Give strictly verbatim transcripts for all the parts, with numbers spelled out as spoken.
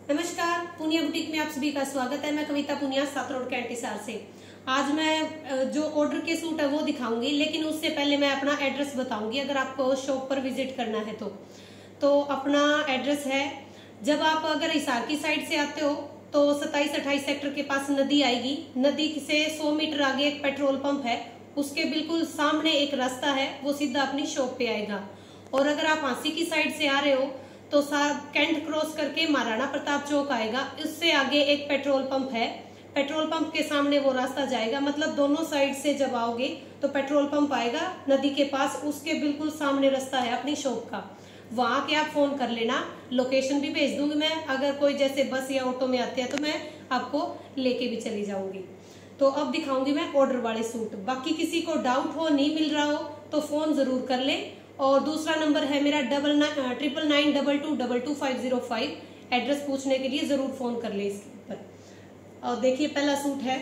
नमस्कार, पुनिया बुटीक में आप सभी का स्वागत है। मैं कविता पुनिया, सात रोड कैंटीसार से। आज मैं जो ऑर्डर के सूट है वो दिखाऊंगी, लेकिन उससे पहले मैं अपना एड्रेस बताऊंगी। अगर आपको शॉप पर विजिट करना है तो तो अपना एड्रेस है, जब आप अगर हिसार की साइड से आते हो तो सत्ताईस अट्ठाईस सेक्टर के पास नदी आएगी। नदी से सौ मीटर आगे एक पेट्रोल पंप है, उसके बिल्कुल सामने एक रास्ता है, वो सीधा अपनी शॉप पे आएगा। और अगर आप हांसी की साइड से आ रहे हो तो कैंट क्रॉस करके महाराणा प्रताप चौक आएगा, उससे आगे एक पेट्रोल पंप है, पेट्रोल पंप के सामने वो रास्ता जाएगा। मतलब दोनों साइड से जब आओगे तो पेट्रोल पंप आएगा नदी के पास, उसके बिल्कुल सामने रास्ता है अपनी शॉप का। वहां के आप फोन कर लेना, लोकेशन भी भेज दूंगी मैं। अगर कोई जैसे बस या ऑटो में आते हैं तो मैं आपको लेके भी चली जाऊंगी। तो अब दिखाऊंगी मैं ऑर्डर वाले सूट। बाकी किसी को डाउट हो, नहीं मिल रहा हो तो फोन जरूर कर ले। और दूसरा नंबर है मेरा double nine triple nine double two double two five zero five. Address पूछने के लिए जरूर फोन कर ले इसके ऊपर। और देखिए पहला सूट है,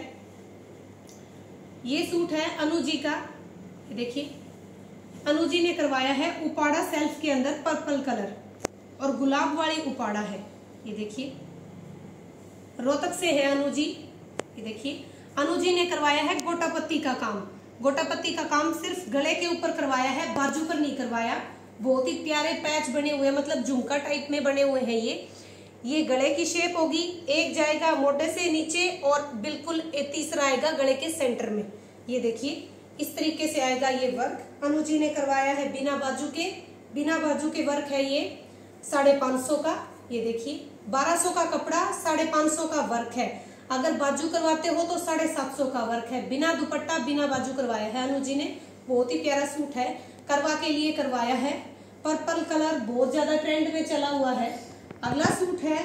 ये सूट है अनु जी का। देखिए अनु जी ने करवाया है उपाड़ा सेल्फ के अंदर पर्पल कलर और गुलाब वाली उपाड़ा है। ये देखिए रोहतक से है अनु जी। ये देखिए अनु जी ने करवाया है गोटापत्ती का काम। गोटापत्ती का काम सिर्फ गले के ऊपर करवाया है, बाजू पर नहीं करवाया। बहुत ही प्यारे पैच बने हुए, मतलब झुमका टाइप में बने हुए हैं। ये ये गले की शेप होगी, एक जाएगा मोटे से नीचे और बिल्कुल तीसरा आएगा गले के सेंटर में। ये देखिए इस तरीके से आएगा ये वर्क। अनु जी ने करवाया है बिना बाजू के, बिना बाजू के वर्क है ये साढ़े पांच सौ का। ये देखिए बारह सौ का कपड़ा, साढ़े पांच सौ का वर्क है। अगर बाजू करवाते हो तो साढ़े सात सौ का वर्क है। बिना दुपट्टा बिना बाजू करवाया है अनु जी ने। बहुत ही प्यारा सूट है, करवा के लिए करवाया है। पर्पल कलर बहुत ज्यादा ट्रेंड में चला हुआ है। अगला सूट है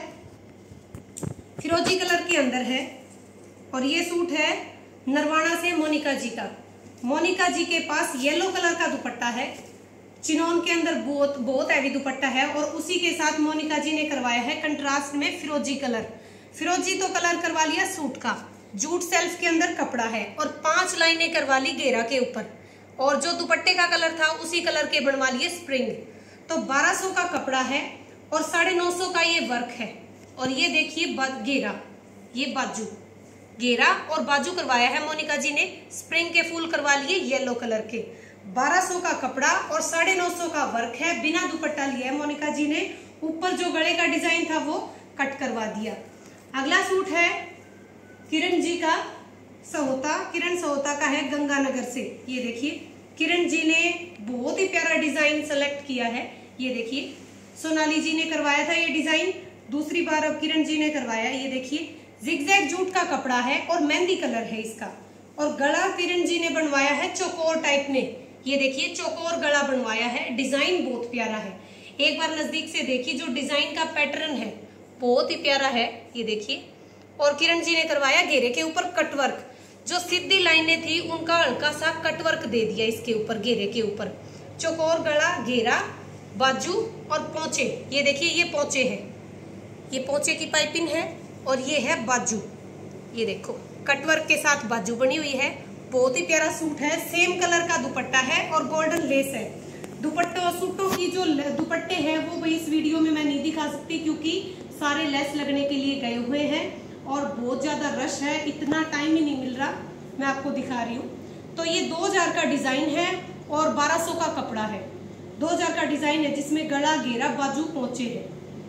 फिरोजी कलर के अंदर है और ये सूट है नरवाना से मोनिका जी का। मोनिका जी के पास येलो कलर का दुपट्टा है, चिनोन के अंदर बहुत बहुत हैवी दुपट्टा है। और उसी के साथ मोनिका जी ने करवाया है कंट्रास्ट में फिरोजी कलर। फिरोजी तो कलर करवा लिया सूट का, जूट सेल्फ के अंदर कपड़ा है और पांच लाइनें करवा ली घेरा के ऊपर। और जो दुपट्टे का कलर था उसी कलर के बनवा लिए स्प्रिंग। तो बारह सौ का कपड़ा है और साढ़े नौ सौ का ये वर्क है। और ये देखिए घेरा, ये बाजू घेरा और बाजू करवाया है मोनिका जी ने। स्प्रिंग के फूल करवा लिए येलो कलर के। बारह सौ का कपड़ा और साढ़े नौ सौ का वर्क है। बिना दुपट्टा लिया है मोनिका जी ने। ऊपर जो गले का डिजाइन था वो कट करवा दिया। अगला सूट है किरण जी का सहोता, किरण सहोता का है गंगानगर से। ये देखिए किरण जी ने बहुत ही प्यारा डिजाइन सेलेक्ट किया है। ये देखिए सोनाली जी ने करवाया था ये डिजाइन, दूसरी बार अब किरण जी ने करवाया। ये देखिए जिगजैग जूट का कपड़ा है और मेहंदी कलर है इसका। और गला किरण जी ने बनवाया है चौकोर टाइप में। ये देखिए चौकोर गला बनवाया है, डिजाइन बहुत प्यारा है। एक बार नजदीक से देखिए जो डिजाइन का पैटर्न है बहुत ही प्यारा है। ये देखिए और किरण जी ने करवाया घेरे के ऊपर कटवर्क। जो सीधी लाइनें थी उनका हल्का सा कटवर्क दे दिया इसके ऊपर, घेरे के ऊपर। चौकोर गला, घेरा, बाजू और पोंचे। ये देखिए ये पोंचे है, ये पोंचे की पाइपिंग है और ये है बाजू। ये देखो कटवर्क के साथ बाजू बनी हुई है। बहुत ही प्यारा सूट है। सेम कलर का दुपट्टा है और गोल्डन लेस है। दुपट्टों सूटों की जो दुपट्टे हैं वो भाई इस वीडियो में मैं नहीं दिखा सकती क्योंकि सारे लेस लगने के लिए गए हुए हैं और बहुत ज्यादा रश है, इतना टाइम ही नहीं मिल रहा। मैं आपको दिखा रही हूँ। तो ये दो हजार का डिजाइन है और बारह सौ का कपड़ा है। दो हजार का डिजाइन है जिसमें गला, घेरा, बाजू, पोंचे है।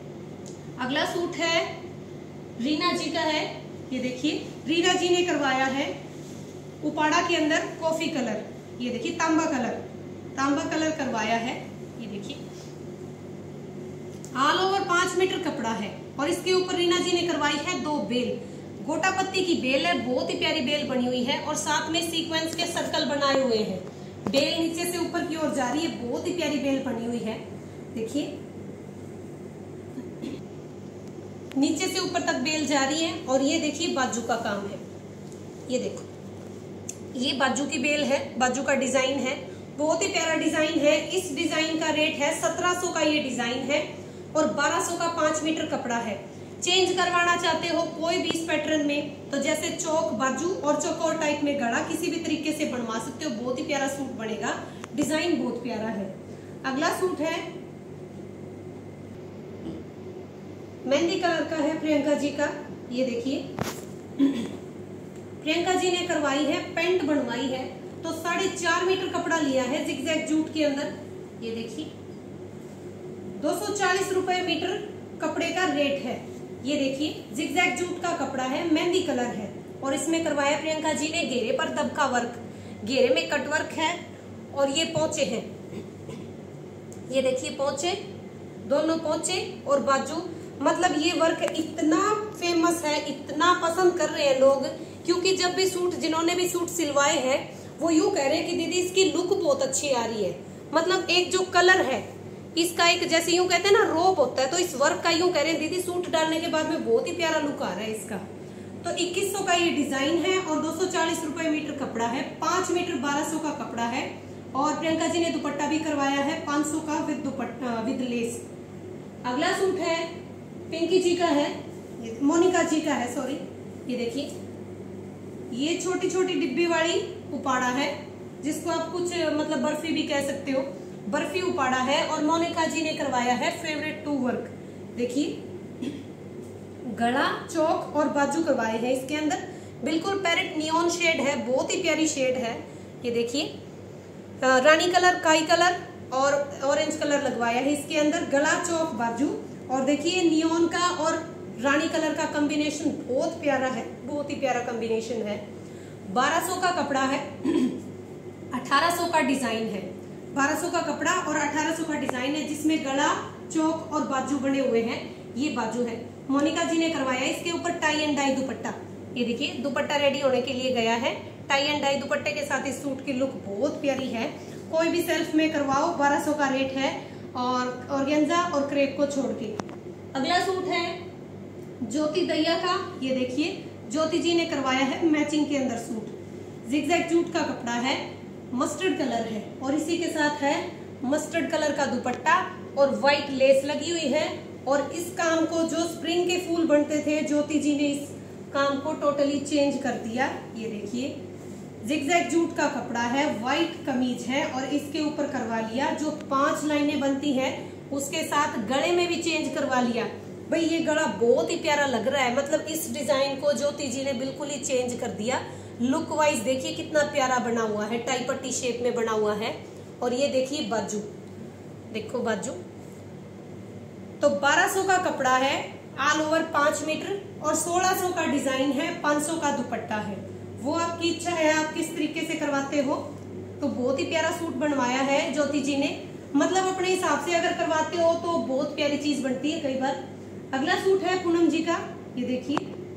अगला सूट है रीना जी का है। ये देखिए रीना जी ने करवाया है उपाड़ा के अंदर कॉफी कलर। ये देखिए तांबा कलर, तांबा कलर करवाया है। ये देखिए ऑल ओवर पांच मीटर कपड़ा है और इसके ऊपर रीना जी ने करवाई है दो बेल। गोटापत्ती की बेल है, बहुत ही प्यारी बेल बनी हुई है और साथ में सीक्वेंस के सर्कल बनाए हुए हैं। बेल नीचे से ऊपर की ओर जा रही है, बहुत ही प्यारी बेल बनी हुई है। देखिए नीचे से ऊपर तक बेल जा रही है। और ये देखिए बाजू का काम है। ये देखो ये बाजू की बेल है, बाजू का डिजाइन है, बहुत ही प्यारा डिजाइन है। इस डिजाइन का रेट है सत्रह सौ का ये डिजाइन है और बारह सौ का पांच मीटर कपड़ा है। चेंज करवाना चाहते हो कोई भी इस पैटर्न में तो जैसे चौक बाजू और चौकोर टाइप में गला किसी भी तरीके से बनवा सकते हो। बहुत ही प्यारा सूट बनेगा, डिजाइन बहुत प्यारा है। अगला सूट है मेहंदी कलर का है प्रियंका जी का। ये देखिए प्रियंका जी ने करवाई है, पेंट बनवाई है, तो साढ़े चार मीटर कपड़ा लिया है जिगजैग जूट के अंदर। ये देखिए दो सौ चालीस रुपए मीटर कपड़े का रेट है। ये देखिए जिगजैग जूट का कपड़ा है, मेहंदी कलर है, और इसमें करवाया प्रियंका जी ने घेरे पर दबका वर्क, घेरे में कट वर्क है, और ये पोंचे हैं। ये देखिए पोंचे, दोनों पोंचे और बाजू, मतलब ये वर्क इतना फेमस है, इतना पसंद कर रहे हैं लोग, क्योंकि जब भी सूट, जिन्होंने भी सूट सिलवाए हैं वो यूं कह रहे हैं कि दीदी इसकी लुक बहुत अच्छी आ रही है। मतलब एक जो कलर है इसका, एक जैसे यूं कहते हैं ना रोप होता है, तो इस वर्क का यूं कह रहे हैं दीदी सूट डालने के बाद में बहुत ही प्यारा लुक आ रहा है इसका। तो इक्कीस सौ का ये डिजाइन है और दो सौ चालीस रुपए मीटर कपड़ा है, पांच मीटर बारह सौ का कपड़ा है। और प्रियंका जी ने दुपट्टा भी करवाया है पांच सौ का विद दुपट्टा विद लेस। अगला सूट है पिंकी जी का है, मोनिका जी का है सॉरी। ये देखिए ये छोटी छोटी डिब्बी वाली उपाड़ा है, जिसको आप कुछ मतलब बर्फी भी कह सकते हो, बर्फी उपाड़ा है। और मोनिका जी ने करवाया है फेवरेट टू वर्क। देखिए गला, चौक और बाजू करवाए हैं इसके अंदर, बिल्कुल पैरेट नियॉन शेड है, बहुत ही प्यारी शेड है। ये देखिए रानी कलर, काई कलर और ऑरेंज कलर लगवाया है इसके अंदर, गला, चौक, बाजू। और देखिए नियॉन का और रानी कलर का कॉम्बिनेशन बहुत प्यारा है, बहुत ही प्यारा कॉम्बिनेशन है। बारह सौ का कपड़ा है, अठारह सौ का डिजाइन है। बारह सौ का कपड़ा और अठारह सौ का डिजाइन है, जिसमें गला, चौक और बाजू बने हुए हैं। ये बाजू है, मोनिका जी ने करवाया इसके ऊपर टाई एंड डाई दुपट्टा। ये देखिए दुपट्टा रेडी होने के लिए गया है, टाई एंड डाई दुपट्टे के साथ इस सूट की लुक बहुत प्यारी है। कोई भी सेल्फ में करवाओ, बारह सौ का रेट है, और ऑर्गेन्जा और क्रेप को छोड़ के। अगला सूट है ज्योति दैया का। ये देखिए ज्योति जी ने करवाया है मैचिंग के अंदर सूट, जिगजैग जूट का कपड़ा है, मस्टर्ड कलर है, और इसी के साथ है मस्टर्ड कलर का दुपट्टा और व्हाइट लेस लगी हुई है। और इस काम को, जो स्प्रिंग के फूल बनते थे, ज्योति जी ने इस काम को टोटली चेंज कर दिया। ये देखिए जिगजैग जूट का कपड़ा है, व्हाइट कमीज है, और इसके ऊपर करवा लिया जो पांच लाइनें बनती है उसके साथ गले में भी चेंज करवा लिया। भाई ये गला बहुत ही प्यारा लग रहा है, मतलब इस डिजाइन को ज्योति जी ने बिल्कुल ही चेंज कर दिया। लुक वाइज देखिए कितना प्यारा बना हुआ है, टाई पट्टी शेप में बना हुआ है। और ये देखिए बाजू, देखो बाजू। तो बारह सौ का कपड़ा है, ऑल ओवर पांच मीटर, और सोलह सौ का डिजाइन है, पांच सौ का दुपट्टा है। वो आपकी इच्छा है आप किस तरीके से करवाते हो। तो बहुत ही प्यारा सूट बनवाया है ज्योति जी ने, मतलब अपने हिसाब से अगर करवाते हो तो बहुत प्यारी चीज बनती है कई बार। अगला सूट है पूनम जी का। ये देखिए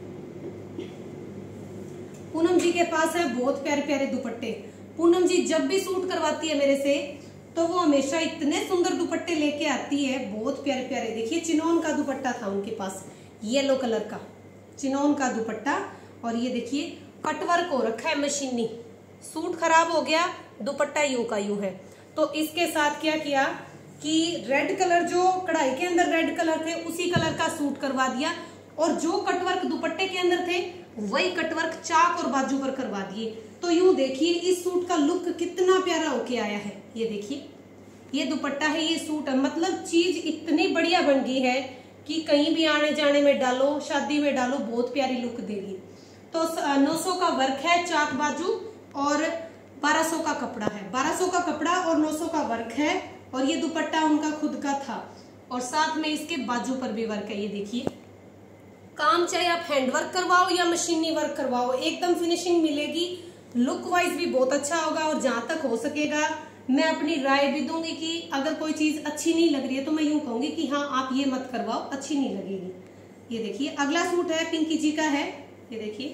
पूनम जी के पास है बहुत प्यारे प्यारे दुपट्टे। पूनम जी जब भी सूट करवाती है मेरे से तो वो हमेशा इतने सुंदर दुपट्टे लेके आती है, बहुत प्यारे प्यारे। देखिए चिनोन का दुपट्टा था उनके पास, येलो कलर का चिनोन का दुपट्टा। और ये देखिए कटवर्क हो रखा है मशीनी, सूट खराब हो गया, दुपट्टा यूं का यूं है। तो इसके साथ क्या किया कि रेड कलर, जो कढ़ाई के अंदर रेड कलर थे उसी कलर का सूट करवा दिया, और जो कटवर्क दुपट्टे के अंदर थे वही कटवर्क चाक और बाजू पर करवा दिए। तो यूं देखिए इस सूट का लुक कितना प्यारा होके आया है। ये देखिए ये दुपट्टा है, ये सूट है, मतलब चीज इतनी बढ़िया बन गई है कि कहीं भी आने जाने में डालो, शादी में डालो, बहुत प्यारी लुक देगी। तो नौ सौ का वर्क है, चाक बाजू, और बारह सौ का कपड़ा है। बारह सौ का कपड़ा और नौ सौ का वर्क है, और ये दुपट्टा उनका खुद का था, और साथ में इसके बाजू पर भी वर्क है। ये देखिए काम चाहे आप हैंड वर्क करवाओ या मशीनी वर्क करवाओ, एकदम फिनिशिंग मिलेगी, लुक वाइज भी बहुत अच्छा होगा। और जहां तक हो सकेगा मैं अपनी राय भी दूंगी कि अगर कोई चीज अच्छी नहीं लग रही है तो मैं यूं कहूंगी कि हाँ आप ये मत करवाओ, अच्छी नहीं लगेगी। ये देखिए अगला सूट है पिंकी जी का है। ये देखिए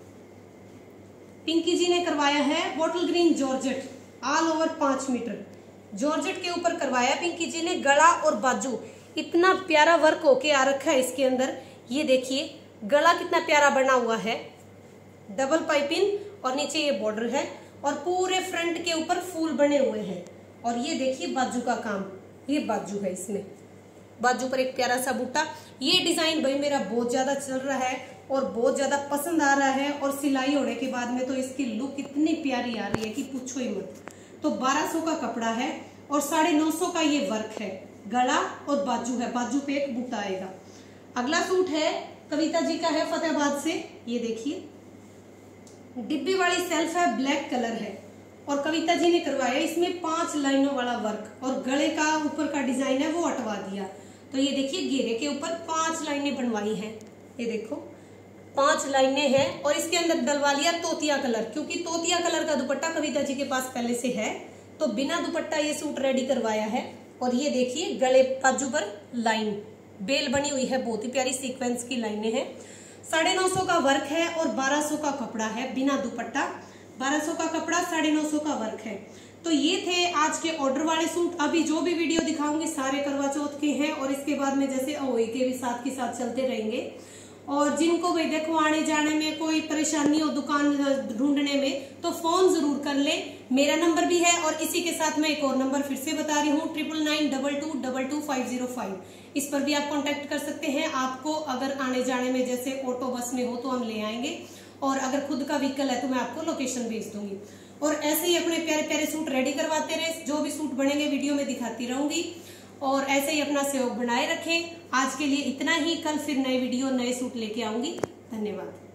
पिंकी जी ने करवाया है bottle green georgette, all over पांच मीटर जॉर्जेट के ऊपर करवाया पिंकी जी ने। गला और बाजू इतना प्यारा वर्क होके आ रखा है इसके अंदर। ये देखिए गला कितना प्यारा बना हुआ है, डबल पाइपिंग, और नीचे ये बॉर्डर है, और पूरे फ्रंट के ऊपर फूल बने हुए हैं। और ये देखिए बाजू का काम, ये बाजू है, इसमें बाजू पर एक प्यारा सा बूटा। ये डिजाइन भाई मेरा बहुत ज्यादा चल रहा है और बहुत ज्यादा पसंद आ रहा है, और सिलाई होने के बाद में तो इसकी लुक इतनी प्यारी आ रही है कि पूछो ही मत। तो बारह सौ का कपड़ा है और साढ़े नौ सौ का ये वर्क है, गला और बाजू है, बाजू पे एक बूटा आएगा। अगला सूट है कविता जी का, है फतेहाबाद से। ये देखिए डिब्बी वाली सेल्फ है, ब्लैक कलर है और कविता जी ने करवाया इसमें पांच लाइनों वाला वर्क और गले का ऊपर का डिजाइन है वो हटवा दिया। तो ये देखिए घेरे के ऊपर पांच लाइनें बनवाई हैं, ये देखो पांच लाइनें हैं और इसके अंदर डलवा लिया तोतिया कलर, क्योंकि तोतिया कलर का दुपट्टा कविता जी के पास पहले से है तो बिना दुपट्टा ये सूट रेडी करवाया है। और ये देखिए गले बाजू पर लाइन बेल बनी हुई है, बहुत ही प्यारी सीक्वेंस की लाइनें हैं। साढ़े नौ सौ का वर्क है और बारह सौ का कपड़ा है बिना दुपट्टा, बारह सौ का कपड़ा, साढ़े नौ सौ का वर्क है। तो ये थे आज के ऑर्डर वाले सूट। अभी जो भी वीडियो दिखाऊंगी सारे करवा चौथ के हैं और इसके बाद में जैसे अहोई के भी साथ के साथ चलते रहेंगे। और जिनको भाई देखो आने जाने में कोई परेशानी हो दुकान ढूंढने में तो फोन जरूर कर ले, मेरा नंबर भी है। और इसी के साथ मैं एक और नंबर फिर से बता रही हूँ, triple nine double two double two five zero five. इस पर भी आप कांटेक्ट कर सकते हैं। आपको अगर आने जाने में जैसे ऑटो बस में हो तो हम ले आएंगे और अगर खुद का व्हीकल है तो मैं आपको लोकेशन भेज दूंगी। और ऐसे ही अपने प्यारे प्यारे सूट रेडी करवाते रहे, जो भी सूट बनेंगे वीडियो में दिखाती रहूंगी और ऐसे ही अपना सहयोग बनाए रखें। आज के लिए इतना ही, कल फिर नए वीडियो नए सूट लेके आऊंगी। धन्यवाद।